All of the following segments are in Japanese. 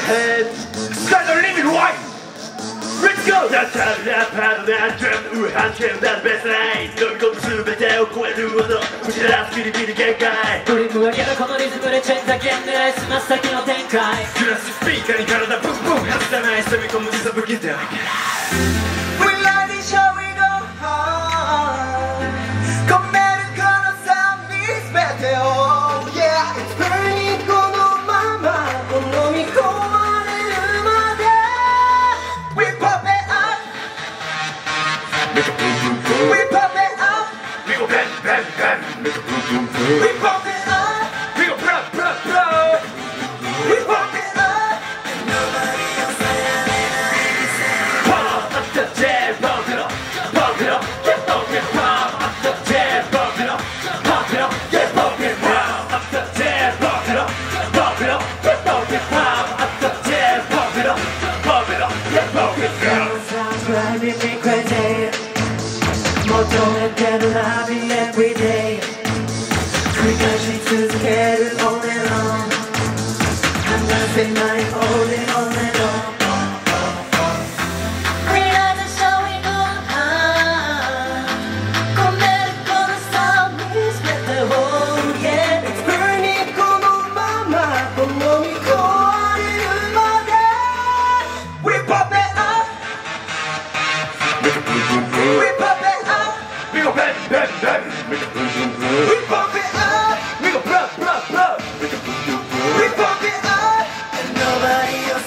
JAMHEADS Start the living right Let's go! だったらラッパーのなドラムのハンケンなるベースライン飲み込む全てを超えるほど打ち出すビリビリ限界ドリブル上げるこのリズムでチェンザゲン狙いすます先の展開グラススピーカーに体ブンブン外さない攻め込む実は武器だ We like it, shall we go hard 込めるこのサウンドに全てを Yeah, it's burning このまま飲み込まれるまで We pop it up We pop it up We go bang bang bang We pop it up We go blah blah blah We pop it up And nobody else Pump up the jam, pump it up Pump it up, get pump it Pump up the jam, pump it up Pump it up, get pump it Pump up the jam, pump it up Pump it up, get pump it Pump up the jam, pump it up Pump it up, get pump it Sounds driving me crazy 求めてるナビ everyday 繰り返し続ける on and on 離せない on and on and on We like the show we go hard 込めるこのサウンドに全てを Yeah, it's burning このまま飲み込まれるまで We pop it up We pop it up We go bang bang bang We pop it up We go blah blah blah We pop it up And nobody else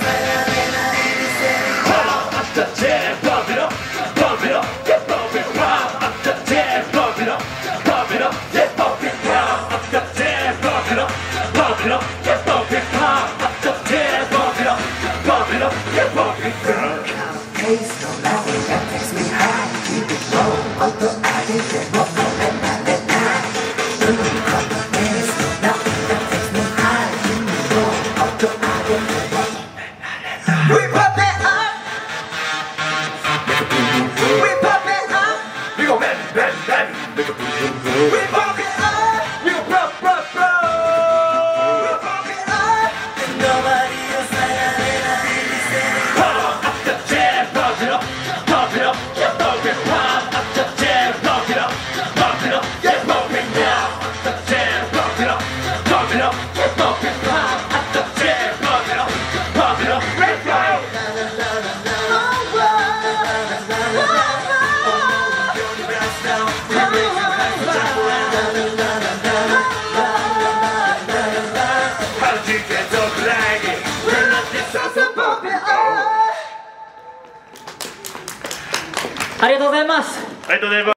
Pump up the jam, pump it up Pump it up, get pump it Pump up the jam, pump it up Pump it up, get pump it Pump up the jam, pump it up Pump it up, get pump it Pump up the jam, pump it up Pump it up, get pump it Pace no matter that takes me high Keep it low, although I didn't get more than I let die Pace no matter that takes me high Keep it low, although I didn't get more than I let die We pop it up We pop it up We go bang bang bang We pop it up We go blah blah blah We pop it up And nobody else Pump up the jam, pump it up Pump it up, get pump it Pump up the jam, pump it up Pump it up, get pump it Pump up the jam, pump it up Pump it up, get pump it Pump up the jam, pump it up Pump it up, let's go ありがとうございます。 ありがとうございます。